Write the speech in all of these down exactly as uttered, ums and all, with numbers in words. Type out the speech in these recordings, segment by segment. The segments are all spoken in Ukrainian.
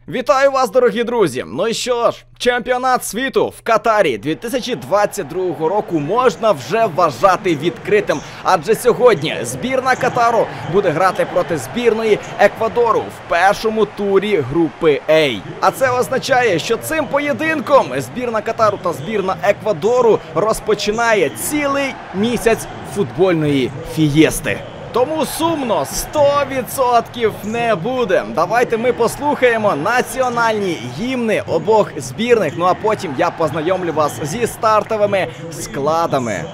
Вітаю вас, дорогі друзі! Ну і що ж, чемпіонат світу в Катарі дві тисячі двадцять другого року можна вже вважати відкритим. Адже сьогодні збірна Катару буде грати проти збірної Еквадору в першому турі групи А. А це означає, що цим поєдинком збірна Катару та збірна Еквадору розпочинає цілий місяць футбольної фієсти. Тому сумно сто відсотків не буде. Давайте ми послухаємо національні гімни обох збірних, ну а потім я познайомлю вас зі стартовими складами.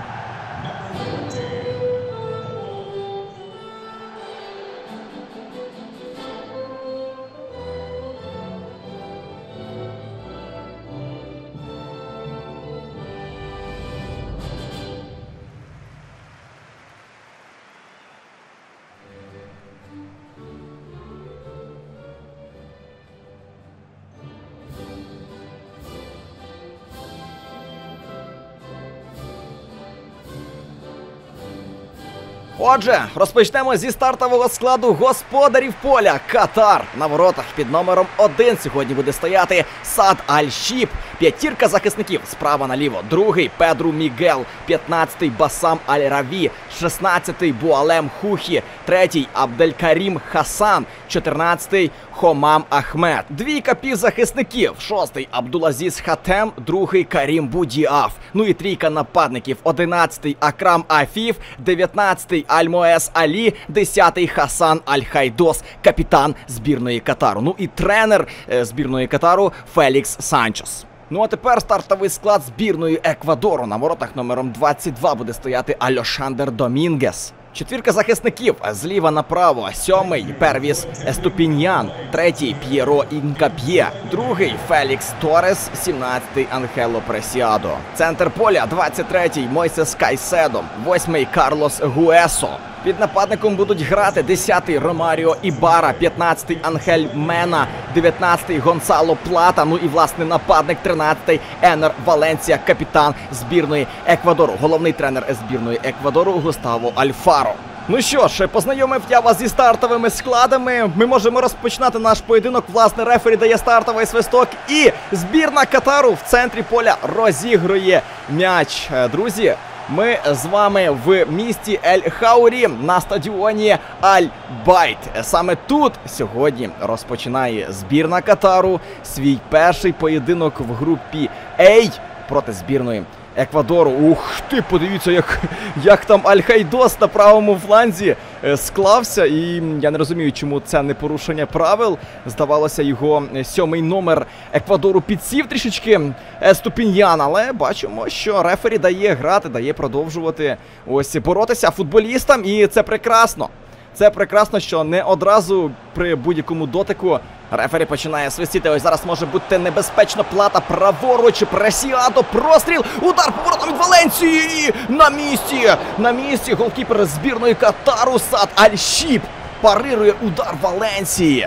Отже, розпочнемо зі стартового складу господарів поля. Катар. На воротах під номером один сьогодні буде стояти Сад Аль-Шіб. П'ятірка захисників справа наліво. Другий Педру Мігел. П'ятнадцятий Басам Аль-Раві. Шістнадцятий Буалем Хухі. Третій Абделькарім Хасан. Чотирнадцятий Хомам Ахмед. Двійка півзахисників. Шостий Абдулазіз Хатем. Другий Карім Будіаф. Ну і трійка нападників. Одинадцятий Акрам Афіф. Дев'ятнадцятий Аль-Моес Алі. Десятий Хасан Аль-Хайдос. Капітан збірної Катару. Ну і тренер е, збірної Катару Фелікс Санчос. Ну а тепер стартовий склад збірної Еквадору. На воротах номером двадцять два буде стояти Альошандер Домінгес. Четвірка захисників зліва направо. Сьомий Первіс Еступіньян. Третій П'єро Інкап'є. Другий Фелікс Торес. Сімнадцятий Анхело Пресіадо. Центр поля двадцять третій Мойсес Кайседо. Восьмий Карлос Гуесо. Під нападником будуть грати десятий Ромаріо Ібара, п'ятнадцятий Анхель Мена, дев'ятнадцятий Гонсало Плата, ну і власне нападник тринадцятий Енер Валенсія, капітан збірної Еквадору, головний тренер збірної Еквадору Густаво Альфаро. Ну що ж, познайомив я вас зі стартовими складами. Ми можемо розпочинати наш поєдинок. Власне, рефері дає стартовий свисток і збірна Катару в центрі поля розігрує м'яч. Друзі, ми з вами в місті Ель-Хаурі на стадіоні Аль-Байт. Саме тут сьогодні розпочинає збірна Катару свій перший поєдинок в групі А проти збірної Еквадору. Ух ти, подивіться, як, як там Аль-Хайдос на правому фланзі е, склався. І я не розумію, чому це не порушення правил. Здавалося, його сьомий номер Еквадору підсів трішечки Еступіньян. Але бачимо, що рефері дає грати, дає продовжувати ось боротися футболістам. І це прекрасно. Це прекрасно, що не одразу при будь-якому дотику рефері починає свистіти. Ось зараз може бути небезпечно. Плата праворуч, Пресіадо, простріл, удар поворотом від Валенсії. На місці, на місці голкіпер збірної Катару Сад Аль-Шіб парирує удар Валенсії.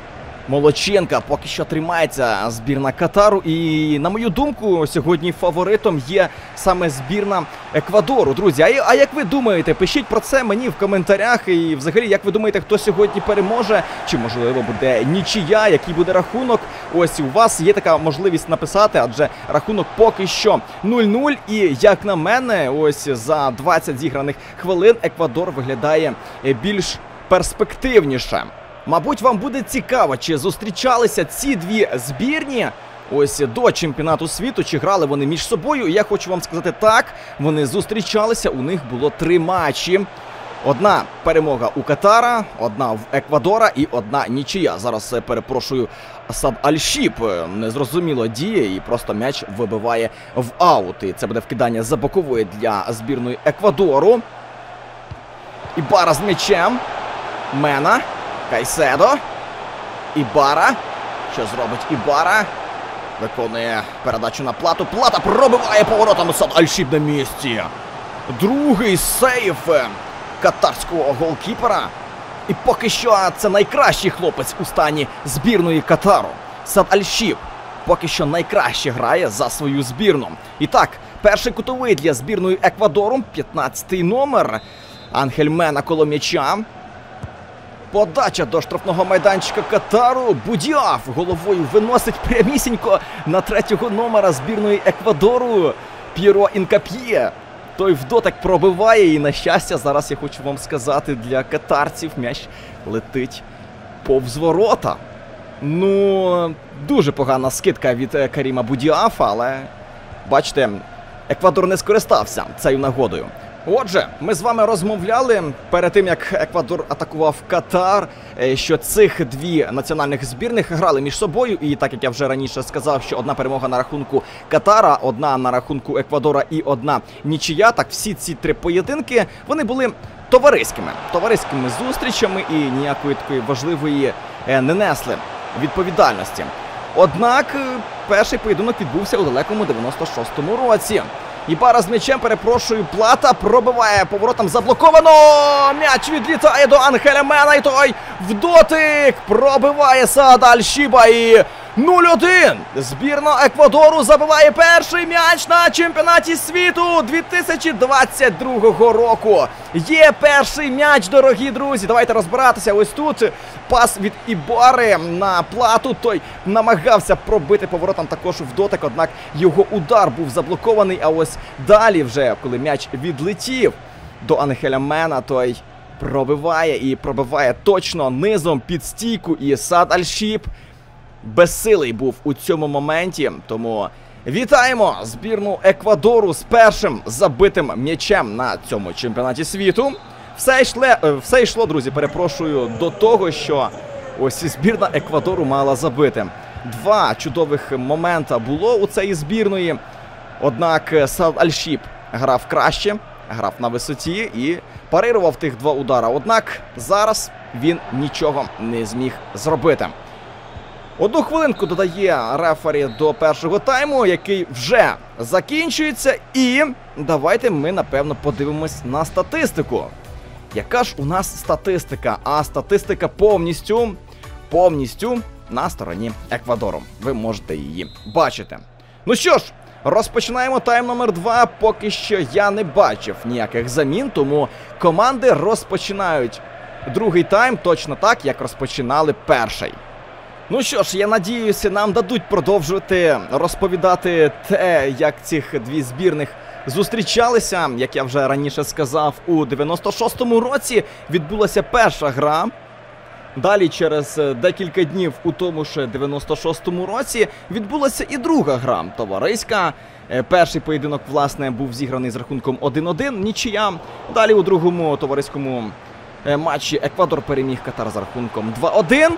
Молодченка поки що тримається збірна Катару. І, на мою думку, сьогодні фаворитом є саме збірна Еквадору. Друзі, а, а як ви думаєте? Пишіть про це мені в коментарях. І взагалі, як ви думаєте, хто сьогодні переможе? Чи, можливо, буде нічия? Який буде рахунок? Ось у вас є така можливість написати, адже рахунок поки що нуль-нуль. І, як на мене, ось за двадцять зіграних хвилин Еквадор виглядає більш перспективніше. Мабуть, вам буде цікаво, чи зустрічалися ці дві збірні ось до чемпіонату світу, чи грали вони між собою. І я хочу вам сказати так, вони зустрічалися, у них було три матчі. Одна перемога у Катара, одна в Еквадора і одна нічия. Зараз, перепрошую, Сад Аль-Шіб незрозуміло діє і просто м'яч вибиває в аут. І це буде вкидання за бокової для збірної Еквадору. Ібара з м'ячем. Мена. Кайседо. Ібара. Що зробить Ібара? Виконує передачу на Плату. Плата пробиває поворотом. Сад Аль-Шіб на місці. Другий сейв катарського голкіпера. І поки що це найкращий хлопець у стані збірної Катару. Сад Аль-Шіб поки що найкраще грає за свою збірну. І так, перший кутовий для збірної Еквадору. п'ятнадцятий номер. Анхель Мена коло м'яча. Подача до штрафного майданчика Катару. Будіаф головою виносить прямісінько на третього номера збірної Еквадору П'єро Інкап'є. Той в дотик пробиває і, на щастя, зараз я хочу вам сказати, для катарців м'яч летить повз ворота. Ну, дуже погана скидка від Каріма Будіафа, але, бачите, Еквадор не скористався цією нагодою. Отже, ми з вами розмовляли перед тим, як Еквадор атакував Катар, що цих дві національних збірних грали між собою. І так, як я вже раніше сказав, що одна перемога на рахунку Катара, одна на рахунку Еквадора і одна нічия. Так, всі ці три поєдинки, вони були товариськими. Товариськими зустрічами і ніякої такої важливої не несли відповідальності. Однак, перший поєдинок відбувся у далекому дев'яносто шостому році. Ібара з м'ячем, перепрошую, Плата пробиває поворотом, заблоковано! М'яч відлітає до Анхеля Мена, і той в дотик пробиває Саад Аль-Шіба, і нуль один. Збірна Еквадору забиває перший м'яч на чемпіонаті світу дві тисячі двадцять другого року. Є перший м'яч, дорогі друзі. Давайте розбиратися. Ось тут пас від Ібари на Плату. Той намагався пробити поворотом також в дотик, однак його удар був заблокований. А ось далі вже, коли м'яч відлетів до Анхеля Мена, той пробиває і пробиває точно низом під стійку. І Саад Аль-Шіб безсилий був у цьому моменті, тому вітаємо збірну Еквадору з першим забитим м'ячем на цьому чемпіонаті світу. Все йшло, все йшло, друзі, перепрошую, до того, що ось збірна Еквадору мала забити. Два чудових момента було у цієї збірної, однак Саад Аль-Шіб грав краще, грав на висоті і парирував тих два удара. Однак зараз він нічого не зміг зробити. Одну хвилинку додає рефері до першого тайму, який вже закінчується. І давайте ми, напевно, подивимось на статистику. Яка ж у нас статистика? А статистика повністю, повністю на стороні Еквадору. Ви можете її бачити. Ну що ж, розпочинаємо тайм номер два. Поки що я не бачив ніяких замін, тому команди розпочинають другий тайм точно так, як розпочинали перший. Ну що ж, я надіюся, нам дадуть продовжувати розповідати те, як цих дві збірних зустрічалися. Як я вже раніше сказав, у дев'яносто шостому році відбулася перша гра. Далі через декілька днів у тому ж дев'яносто шостому році відбулася і друга гра, товариська. Перший поєдинок, власне, був зіграний з рахунком один один, нічия. Далі у другому товариському матчі Еквадор переміг Катар з рахунком два один.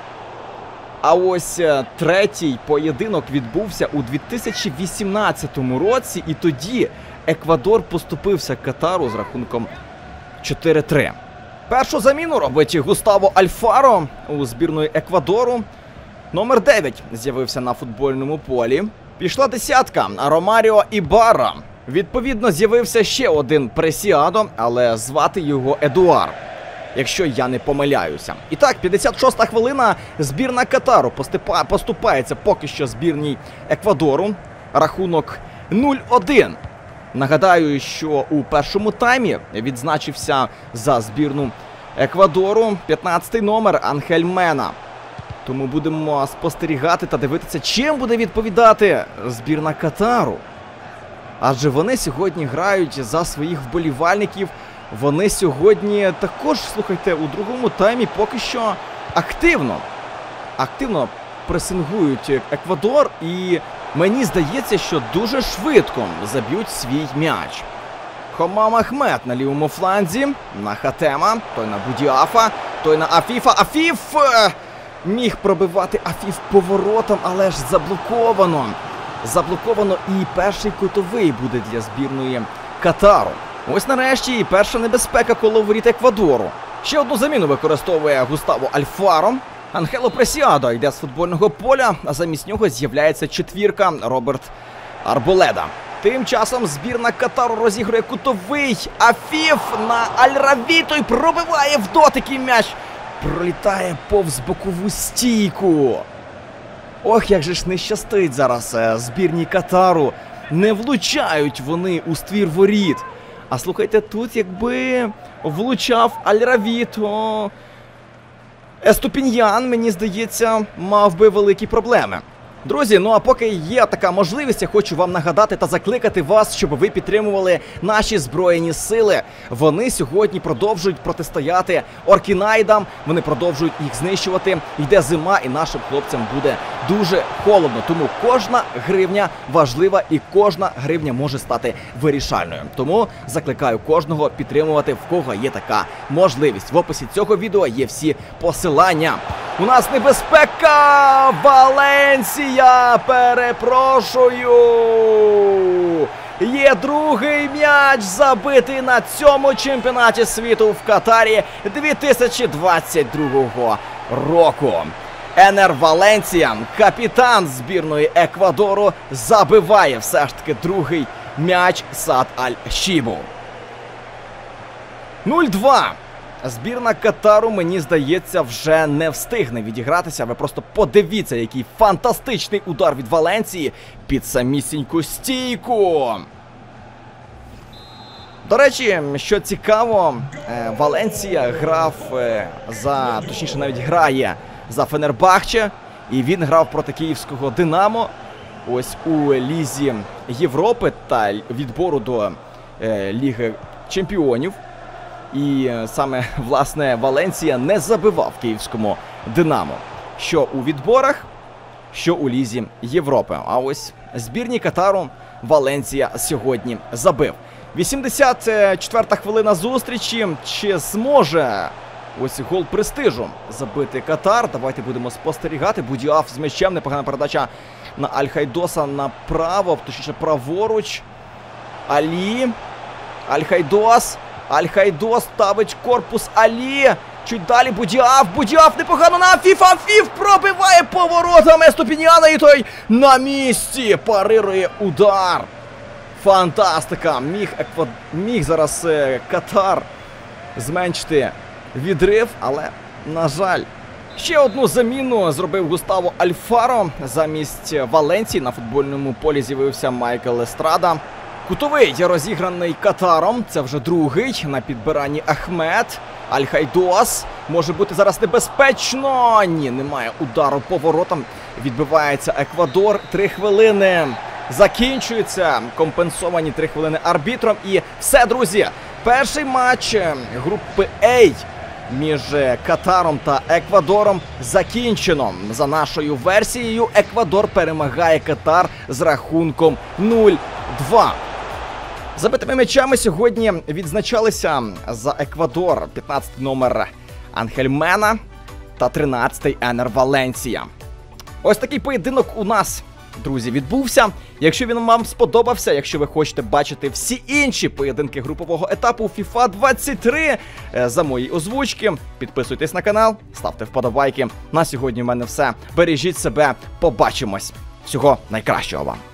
А ось третій поєдинок відбувся у дві тисячі вісімнадцятому році, і тоді Еквадор поступився Катару з рахунком чотири три. Першу заміну робить Густаво Альфаро у збірної Еквадору. Номер дев'ять з'явився на футбольному полі. Пішла десятка Ромаріо Ібара. Відповідно, з'явився ще один Пресіадо, але звати його Едуар, якщо я не помиляюся. І так, п'ятдесят шоста хвилина, збірна Катару поступа, поступається поки що збірній Еквадору. Рахунок нуль один. Нагадаю, що у першому таймі відзначився за збірну Еквадору п'ятнадцятий номер Анхель Мена. Тому будемо спостерігати та дивитися, чим буде відповідати збірна Катару. Адже вони сьогодні грають за своїх вболівальників. Вони сьогодні також, слухайте, у другому таймі поки що активно, активно пресингують Еквадор. І мені здається, що дуже швидко заб'ють свій м'яч. Хомам Ахмед на лівому фланзі, на Хатема, той на Будіафа, той на Афіфа. Афіф міг пробивати Афіф поворотом, але ж заблоковано. Заблоковано, і перший кутовий буде для збірної Катару. Ось нарешті і перша небезпека коло воріт Еквадору. Ще одну заміну використовує Густаво Альфаро. Анхело Пресіадо йде з футбольного поля, а замість нього з'являється четвірка Роберт Арболеда. Тим часом збірна Катару розігрує кутовий. Афіф на Аль-Раві, той пробиває в дотик, і м'яч пролітає повз бокову стійку. Ох, як же ж не щастить зараз збірній Катару. Не влучають вони у ствір воріт. А слухайте, тут якби влучав Аль-Раві, то Еступіньян, мені здається, мав би великі проблеми. Друзі, ну а поки є така можливість, я хочу вам нагадати та закликати вас, щоб ви підтримували наші Збройні Сили. Вони сьогодні продовжують протистояти оркінайдам, вони продовжують їх знищувати. Йде зима і нашим хлопцям буде дуже холодно. Тому кожна гривня важлива і кожна гривня може стати вирішальною. Тому закликаю кожного підтримувати, в кого є така можливість. В описі цього відео є всі посилання. У нас небезпека! Валенсія! Перепрошую! Є другий м'яч забитий на цьому чемпіонаті світу в Катарі дві тисячі двадцять другого року. Енер Валенсія, капітан збірної Еквадору, забиває все ж таки другий м'яч Саад Аль-Шібу. нуль-два. Збірна Катару, мені здається, вже не встигне відігратися. Ви просто подивіться, який фантастичний удар від Валенсії під самісіньку стійку. До речі, що цікаво, Валенсія грав за, точніше навіть грає за Фенербахче. І він грав проти київського Динамо. Ось у Лізі Європи та відбору до е, Ліги Чемпіонів. І саме, власне, Валенсія не забивав київському Динамо. Що у відборах, що у Лізі Європи. А ось збірній Катару Валенсія сьогодні забив. вісімдесят четверта хвилина зустрічі. Чи зможе ось гол престижу забити Катар? Давайте будемо спостерігати. Будіаф з м'ячем. Непогана передача на Аль-Хайдоса направо, точніше праворуч. Алі. Аль-Хайдос. Аль-Хайдос ставить корпус Алі. Чуть далі Будіаф. Будіаф непогано на Афіф. Афіф пробиває поворотами Еступіньяна. І той на місці парирує удар. Фантастика. Міг, еквад... Міг зараз е, Катар зменшити відрив, але, на жаль, ще одну заміну зробив Густаво Альфаро. Замість Валенсії на футбольному полі з'явився Майкл Естрада. Кутовий розіграний Катаром, це вже другий, на підбиранні Ахмед. Аль-Хайдос, може бути зараз небезпечно. Ні, немає удару поворотом, відбивається Еквадор. Три хвилини закінчуються, компенсовані три хвилини арбітром. І все, друзі, перший матч групи А між Катаром та Еквадором закінчено. За нашою версією, Еквадор перемагає Катар з рахунком нуль-два. Забитими м'ячами сьогодні відзначалися за Еквадор п'ятнадцятий номер Анхель Мена та тринадцятий Енер Валенсія. Ось такий поєдинок у нас, друзі, відбувся. Якщо він вам сподобався, якщо ви хочете бачити всі інші поєдинки групового етапу FIFA двадцять три за мої озвучки, підписуйтесь на канал, ставте вподобайки. На сьогодні в мене все. Бережіть себе, побачимось. Всього найкращого вам.